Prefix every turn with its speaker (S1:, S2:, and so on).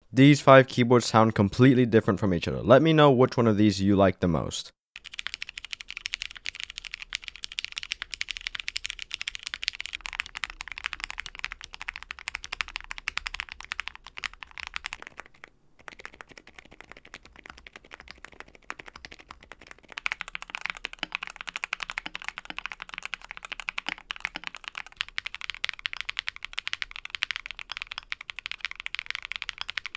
S1: These 5 keyboards sound completely different from each other. Let me know which one of these you like the most.